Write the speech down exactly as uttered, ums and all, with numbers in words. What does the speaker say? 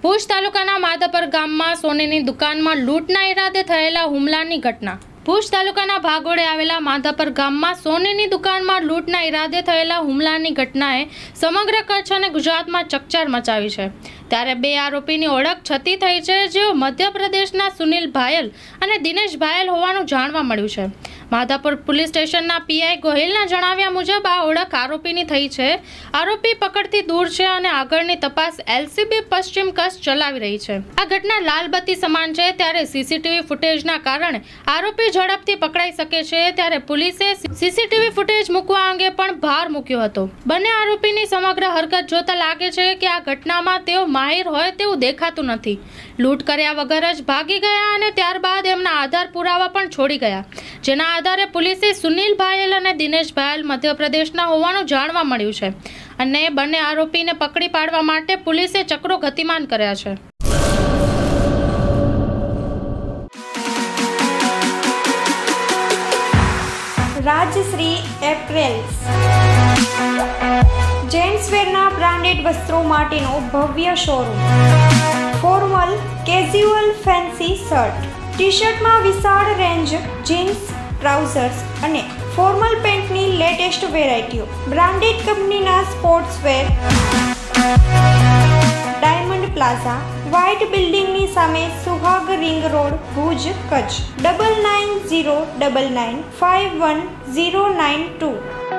ભુજ તાલુકાના માધાપર ગામમાં સોનીની દુકાનમાં લૂંટના ઈરાદે થયેલા હુમલાની ઘટના। ભુજ તાલુકાના ભાગોળે આવેલા માધાપર ગામમાં સોનીની દુકાનમાં લૂંટના ઈરાદે થયેલા હુમલાની ઘટનાએ સમગ્ર કચ્છ અને ગુજરાતમાં ચકચાર મચાવી છે। ત્યારે બે આરોપીની ઓળખ છતી થઈ છે, જેઓ મધ્યપ્રદેશના સુનિલ ભાયલ અને દિનેશ ભાયલ હોવાનું જાણવા મળ્યું છે। માધાપર પોલીસ સ્ટેશનના પીઆઈ ગોહિલના જણાવ્યા મુજબ આ ઓળખ આરોપીની થઈ છે। આરોપી પકડથી દૂર છે અને આગળની તપાસ એલસીબી પશ્ચિમ કચ્છ ચલાવી રહી છે। આ ઘટના લાલબત્તી સમાન છે, ત્યારે સીસીટીવી ફૂટેજના કારણે આરોપી ઝડપથી પકડાઈ શકે છે। ત્યારે પોલીસે સીસીટીવી ફૂટેજ મૂકવા અંગે પણ ભાર મૂક્યો હતો। બંને આરોપીની સમગ્ર હરકત જોતા લાગે છે કે આ ઘટનામાં તેઓ માહિર હોય તેવું દેખાતું નથી। લૂંટ કર્યા વગર જ ભાગી ગયા અને ત્યારબાદ એમના આધાર પુરાવા પણ છોડી ગયા, જેના આધારે પોલીસે સુનિલ ભાયલ અને દિનેશ ભાયલ મધ્યપ્રદેશના હોવાનું જાણવા મળ્યું છે અને બંને આરોપીને પકડી પાડવા માટે પોલીસે ચક્રો ગતિમાન કર્યા છે। રાજશ્રી એપ્રેલ્સ જેન્ટ્સવેરના બ્રાન્ડેડ વસ્ત્રો માટેનો ભવ્ય showroom. Formal, casual, fancy shirt, ટી શર્ટમાં વિશાળ રેન્જ, જીન્સ, ટ્રાઉઝર્સ અને ફોર્મલ પેન્ટની લેટેસ્ટ વેરાયટીઓ। બ્રાન્ડેડ કંપનીના સ્પોર્ટ્સવેર। ડાયમંડ પ્લાઝા, વ્હાઇટ બિલ્ડિંગની સામે, Suhag ring road, Bhuj, Kutch. Double nine zero double nine five one zero nine two.